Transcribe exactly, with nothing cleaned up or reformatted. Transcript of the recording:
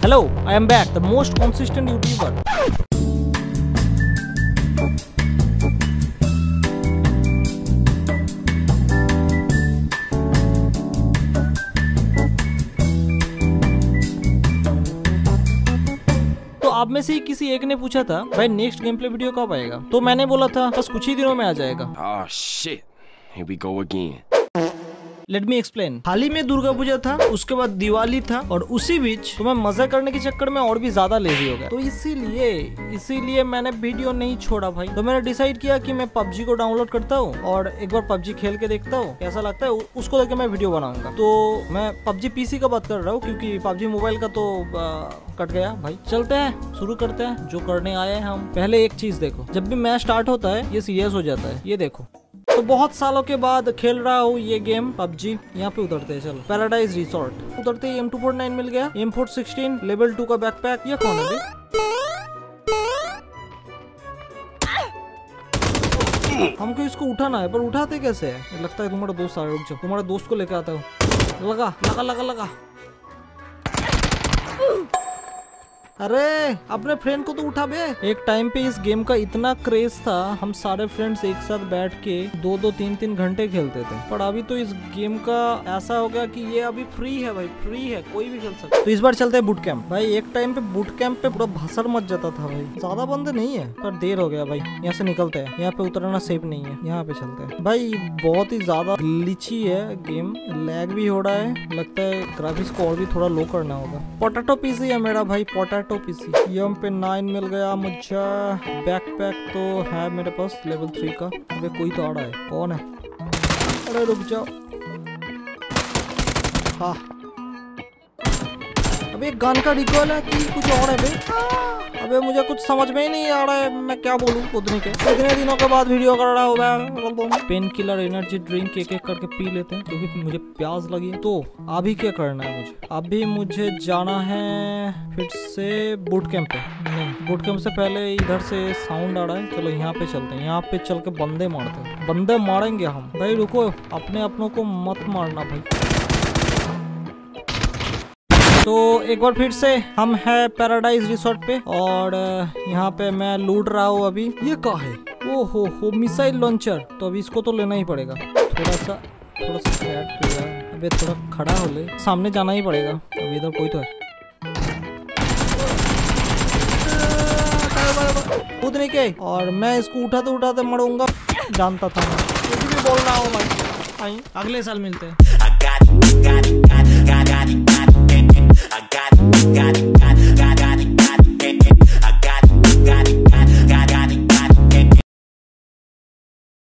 Hello, I am back, the most consistent YouTuber. तो आप में से ही किसी एक ने पूछा था भाई नेक्स्ट गेम प्ले वीडियो कब आएगा, तो मैंने बोला था बस कुछ ही दिनों में आ जाएगा। Oh shit, here we go again. Let me explain. हाल ही में दुर्गा पूजा था, उसके बाद दिवाली था, और उसी बीच तो मैं मजा करने के चक्कर में और भी ज्यादा लेजी हो गया, तो इसीलिए इसीलिए मैंने वीडियो नहीं छोड़ा भाई। तो मैंने डिसाइड किया कि मैं पबजी को डाउनलोड करता हूँ और एक बार पबजी खेल के देखता हूँ कैसा लगता है, उसको लेके मैं वीडियो बनाऊंगा। तो मैं पबजी पीसी का बात कर रहा हूँ क्योंकि पबजी मोबाइल का तो आ, कट गया भाई। चलते हैं, शुरू करते हैं जो करने आए हैं हम। पहले एक चीज देखो, जब भी मैच स्टार्ट होता है ये सीरियस हो जाता है, ये देखो। तो बहुत सालों के बाद खेल रहा हूँ ये गेम पबजी। यहाँ पे उतरते हैं, चलो पैराडाइज रिसोर्ट। उतरते ही एम टू फोर्टी नाइन मिल गया, M four sixteen level two का बैकपैक। ये कौन है भाई? हमको इसको उठाना है, पर उठाते कैसे है? लगता है तुम्हारा दोस्त आ रहा है, रुक जाओ, तुम्हारे दोस्त को लेकर आता हूँ। लगा लगा लगा लगा अरे अपने फ्रेंड को तो उठा बे। एक टाइम पे इस गेम का इतना क्रेज था, हम सारे फ्रेंड्स एक साथ बैठ के दो दो तीन तीन घंटे खेलते थे। पर अभी तो इस गेम का ऐसा हो गया कि ये अभी फ्री है भाई, फ्री है, कोई भी खेल सकता है। तो इस बार चलते हैं बूट कैंप भाई। एक टाइम पे बूट कैंप पे पूरा भसर मच जाता था भाई। ज्यादा बंदे नहीं है पर देर हो गया भाई। यहाँ से निकलते हैं, यहाँ पे उतरना सेफ नहीं है, यहाँ पे चलते हैं भाई। बहुत ही ज्यादा ग्लिची है गेम, लैग भी हो रहा है, लगता है ग्राफिक्स को और भी थोड़ा लो करना होगा। पोटैटो पीसी है मेरा भाई, पोटैटो पीसी। एम पे नाइन मिल गया मुझे। बैकपैक तो है मेरे पास लेवल थ्री का। अबे कोई तो आ रहा है, कौन है? अरे रुक जाओ। हाँ अबे गन का रिकॉल है कि कुछ और है बे? अबे मुझे कुछ समझ में ही नहीं आ रहा है, मैं क्या बोलूं खुदने के। इतने दिनों के बाद वीडियो कर रहा हूँ मैं। पेन किलर एनर्जी ड्रिंक एक एक करके पी लेते हैं क्योंकि मुझे प्यास लगी है। तो अभी क्या करना है मुझे? अभी मुझे जाना है फिर से बूट कैंप पे। नहीं, बूट कैंप से पहले इधर से साउंड आ रहा है, चलो यहाँ पे चलते हैं। यहाँ पे चल के बंदे मारते हैं, बंदे मारेंगे हम भाई। रुको, अपने अपनों को मत मारना भाई। तो एक बार फिर से हम है पैराडाइज रिसोर्ट पे, और यहाँ पे मैं लूट रहा हूँ अभी। ये क्या है? ओ हो हो मिसाइल लॉन्चर। तो अभी इसको तो लेना ही पड़ेगा। थोड़ा सा थोड़ा सा फ्लैट किया। अबे थोड़ा खड़ा हो ले, सामने जाना ही पड़ेगा। अभी इधर कोई तो है, कूदने के, और मैं इसको उठाते उठाते मरूंगा। जानता था मैं, कुछ भी बोल रहा हूँ भाई। अगले साल मिलते हैं।